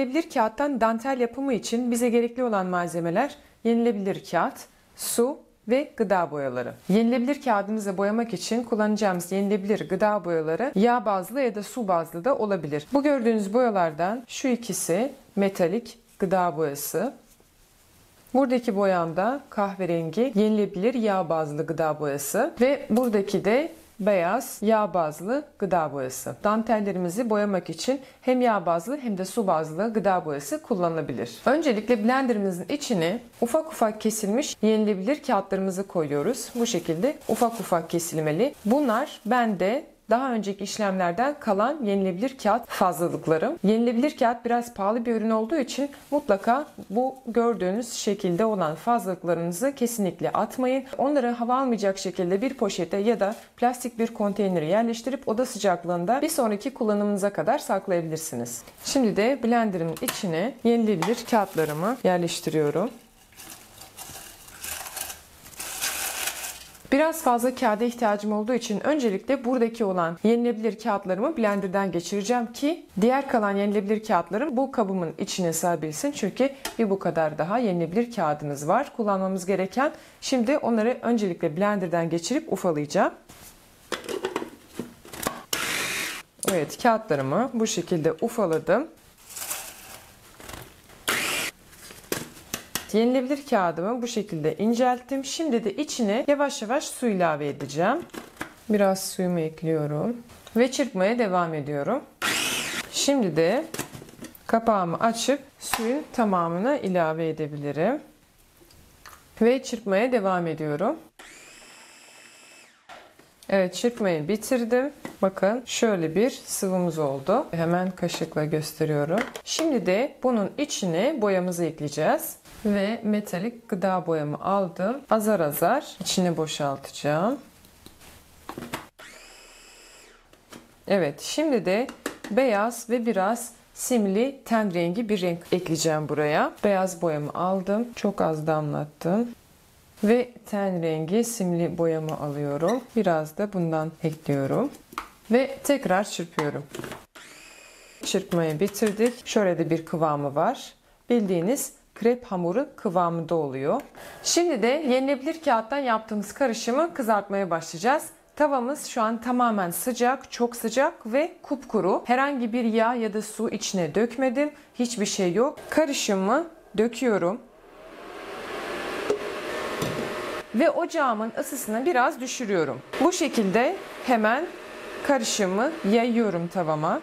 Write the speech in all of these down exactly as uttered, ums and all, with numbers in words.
Yenilebilir kağıttan dantel yapımı için bize gerekli olan malzemeler yenilebilir kağıt, su ve gıda boyaları. Yenilebilir kağıdımızı boyamak için kullanacağımız yenilebilir gıda boyaları yağ bazlı ya da su bazlı da olabilir. Bu gördüğünüz boyalardan şu ikisi metalik gıda boyası. Buradaki boyam da kahverengi yenilebilir yağ bazlı gıda boyası ve buradaki de beyaz yağ bazlı gıda boyası. Dantellerimizi boyamak için hem yağ bazlı hem de su bazlı gıda boyası kullanılabilir. Öncelikle blenderimizin içine ufak ufak kesilmiş yenilebilir kağıtlarımızı koyuyoruz. Bu şekilde ufak ufak kesilmeli. Bunlar bende daha önceki işlemlerden kalan yenilebilir kağıt fazlalıklarım. Yenilebilir kağıt biraz pahalı bir ürün olduğu için mutlaka bu gördüğünüz şekilde olan fazlalıklarınızı kesinlikle atmayın. Onları hava almayacak şekilde bir poşete ya da plastik bir konteynere yerleştirip oda sıcaklığında bir sonraki kullanımınıza kadar saklayabilirsiniz. Şimdi de blenderımın içine yenilebilir kağıtlarımı yerleştiriyorum. Biraz fazla kağıda ihtiyacım olduğu için öncelikle buradaki olan yenilebilir kağıtlarımı blenderdan geçireceğim ki diğer kalan yenilebilir kağıtlarım bu kabımın içine sığabilsin. Çünkü bir bu kadar daha yenilebilir kağıdımız var kullanmamız gereken. Şimdi onları öncelikle blenderdan geçirip ufalayacağım. Evet, kağıtlarımı bu şekilde ufaladım. Yenilebilir kağıdımı bu şekilde incelttim. Şimdi de içine yavaş yavaş su ilave edeceğim. Biraz suyumu ekliyorum ve çırpmaya devam ediyorum. Şimdi de kapağımı açıp suyun tamamını ilave edebilirim. Ve çırpmaya devam ediyorum. Evet, çırpmayı bitirdim. Bakın şöyle bir sıvımız oldu. Hemen kaşıkla gösteriyorum. Şimdi de bunun içine boyamızı ekleyeceğiz. Ve metalik gıda boyamı aldım. Azar azar içine boşaltacağım. Evet, şimdi de beyaz ve biraz simli ten rengi bir renk ekleyeceğim buraya. Beyaz boyamı aldım. Çok az damlattım. Ve ten rengi simli boyamı alıyorum. Biraz da bundan ekliyorum. Ve tekrar çırpıyorum. Çırpmayı bitirdik. Şöyle de bir kıvamı var. Bildiğiniz krep hamuru kıvamında oluyor. Şimdi de yenilebilir kağıttan yaptığımız karışımı kızartmaya başlayacağız. Tavamız şu an tamamen sıcak, çok sıcak ve kupkuru. Herhangi bir yağ ya da su içine dökmedim. Hiçbir şey yok. Karışımı döküyorum. Ve ocağımın ısısını biraz düşürüyorum. Bu şekilde hemen karışımı yayıyorum tavama.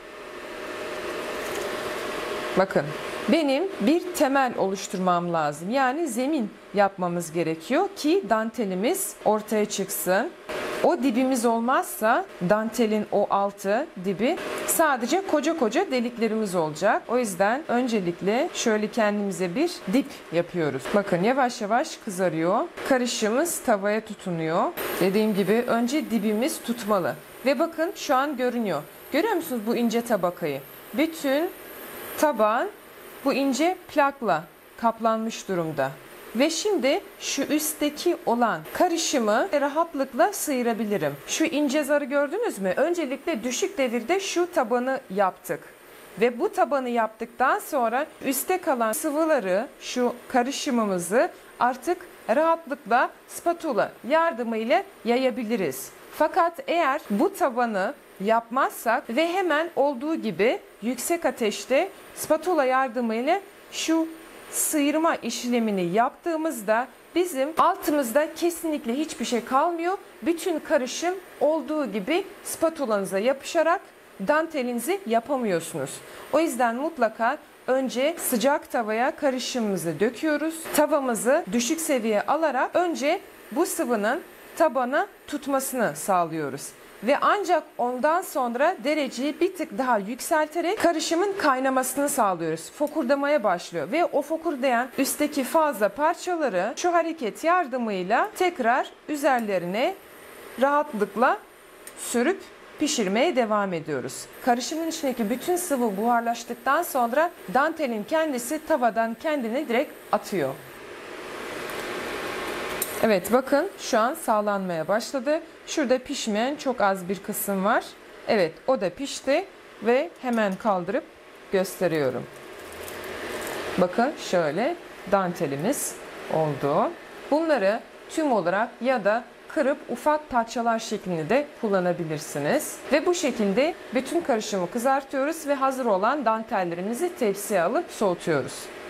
Bakın, benim bir temel oluşturmam lazım. Yani zemin yapmamız gerekiyor ki dantelimiz ortaya çıksın. O dibimiz olmazsa dantelin o altı dibi sadece koca koca deliklerimiz olacak. O yüzden öncelikle şöyle kendimize bir dip yapıyoruz. Bakın yavaş yavaş kızarıyor. Karışımız tavaya tutunuyor. Dediğim gibi önce dibimiz tutmalı. Ve bakın şu an görünüyor. Görüyor musunuz bu ince tabakayı? Bütün taban bu ince plakla kaplanmış durumda. Ve şimdi şu üstteki olan karışımı rahatlıkla sıyırabilirim. Şu ince zarı gördünüz mü? Öncelikle düşük devirde şu tabanı yaptık. Ve bu tabanı yaptıktan sonra üstte kalan sıvıları, şu karışımımızı artık rahatlıkla spatula yardımıyla yayabiliriz. Fakat eğer bu tabanı yapmazsak ve hemen olduğu gibi yüksek ateşte spatula yardımıyla şu sıyırma işlemini yaptığımızda bizim altımızda kesinlikle hiçbir şey kalmıyor. Bütün karışım olduğu gibi spatulanıza yapışarak dantelinizi yapamıyorsunuz. O yüzden mutlaka önce sıcak tavaya karışımımızı döküyoruz. Tavamızı düşük seviyeye alarak önce bu sıvının tabana tutmasını sağlıyoruz. Ve ancak ondan sonra dereceyi bir tık daha yükselterek karışımın kaynamasını sağlıyoruz. Fokurdamaya başlıyor ve o fokurdayan üstteki fazla parçaları şu hareket yardımıyla tekrar üzerlerine rahatlıkla sürüp pişirmeye devam ediyoruz. Karışımın içindeki bütün sıvı buharlaştıktan sonra dantelin kendisi tavadan kendini direkt atıyor. Evet, bakın şu an sağlanmaya başladı. Şurada pişmeyen çok az bir kısım var. Evet, o da pişti ve hemen kaldırıp gösteriyorum. Bakın şöyle dantelimiz oldu. Bunları tüm olarak ya da kırıp ufak parçalar şeklinde de kullanabilirsiniz. Ve bu şekilde bütün karışımı kızartıyoruz ve hazır olan dantellerimizi tepsiye alıp soğutuyoruz.